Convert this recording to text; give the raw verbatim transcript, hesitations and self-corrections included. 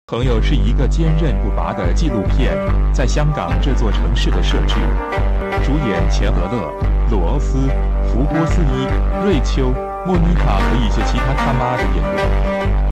朋友是一个坚韧不拔的纪录片，在香港这座城市的设置。主演钱德勒、罗斯、福波斯伊、瑞秋、莫妮卡和一些其他他妈的演员。